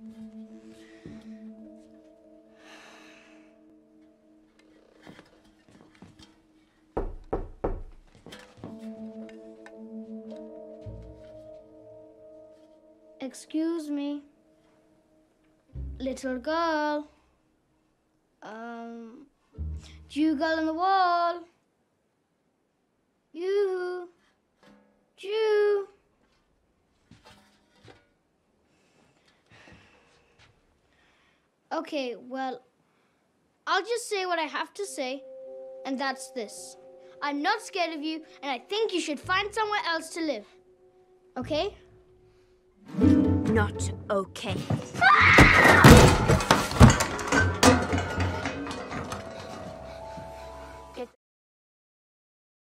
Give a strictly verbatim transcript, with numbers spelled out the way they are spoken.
Excuse me. Little girl. Um, Jew girl on the wall. Yoo-hoo. Jew. Okay, well, I'll just say what I have to say, and that's this. I'm not scared of you, and I think you should find somewhere else to live. Okay? Not okay.